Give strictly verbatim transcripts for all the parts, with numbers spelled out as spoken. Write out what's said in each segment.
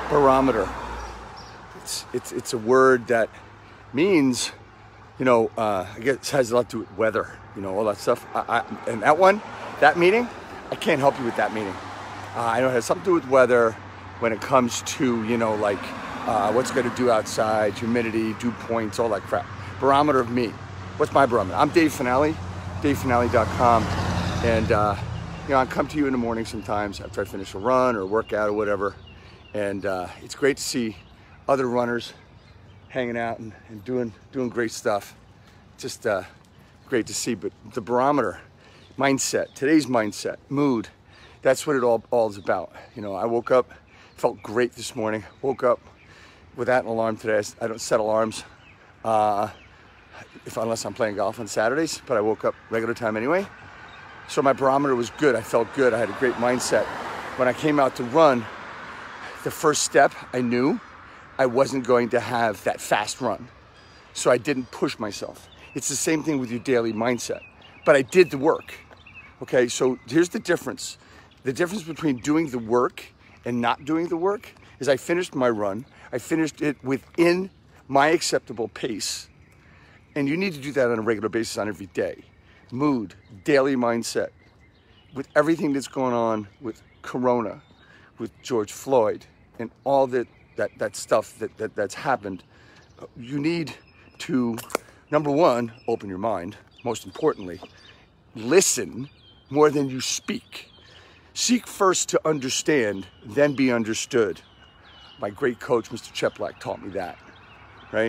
Barometer. It's, it's, it's a word that means, you know, uh, I guess it has a lot to do with weather, you know, all that stuff. I, I, and that one, that meaning, I can't help you with that meaning. Uh, I know it has something to do with weather when it comes to, you know, like uh, what's going to do outside, humidity, dew points, all that crap. Barometer of me. What's my barometer? I'm Dave Finale, dave finale dot com. And, uh, you know, I come to you in the morning sometimes after I finish a run or a workout or whatever. And uh, it's great to see other runners hanging out and, and doing, doing great stuff. Just uh, great to see. But the barometer, mindset, today's mindset, mood, that's what it all, all is about. You know, I woke up, felt great this morning. Woke up without an alarm today. I don't set alarms uh, if unless I'm playing golf on Saturdays, but I woke up regular time anyway. So my barometer was good. I felt good. I had a great mindset. When I came out to run, the first step, I knew I wasn't going to have that fast run. So I didn't push myself. It's the same thing with your daily mindset. But I did the work. Okay, so here's the difference. The difference between doing the work and not doing the work is I finished my run. I finished it within my acceptable pace. And you need to do that on a regular basis on every day. Mood, daily mindset, with everything that's going on with Corona, with George Floyd, and all that that, that stuff that, that that's happened, you need to, number one, open your mind. Most importantly, listen more than you speak. Seek first to understand, then be understood. My great coach, Mister Cheplack, taught me that, right?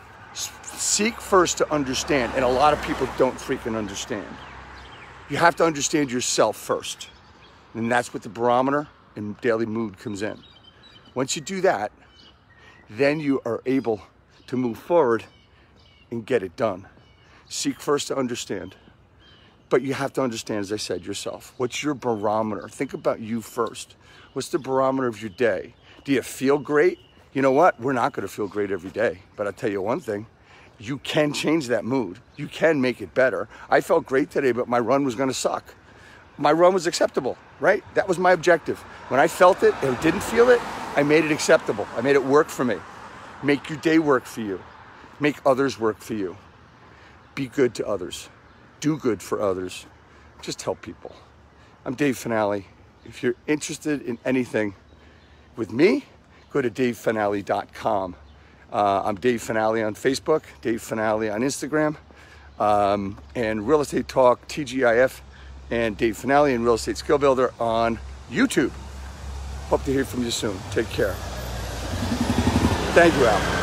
Seek first to understand, and a lot of people don't freaking understand. You have to understand yourself first, and that's what the barometer and daily mood comes in. Once you do that, then you are able to move forward and get it done. Seek first to understand, but you have to understand, as I said, yourself. What's your barometer? Think about you first. What's the barometer of your day? Do you feel great? You know what? We're not going to feel great every day, but I'll tell you one thing. You can change that mood. You can make it better. I felt great today, but my run was going to suck. My run was acceptable, right? That was my objective. When I felt it and didn't feel it, I made it acceptable. I made it work for me. Make your day work for you. Make others work for you. Be good to others. Do good for others. Just help people. I'm Dave Finale. If you're interested in anything with me, go to dave finale dot com. Uh, I'm Dave Finale on Facebook, Dave Finale on Instagram, um, and Real Estate Talk, T G I F, and Dave Finale and Real Estate Skill Builder on YouTube. Hope to hear from you soon. Take care. Thank you, Al.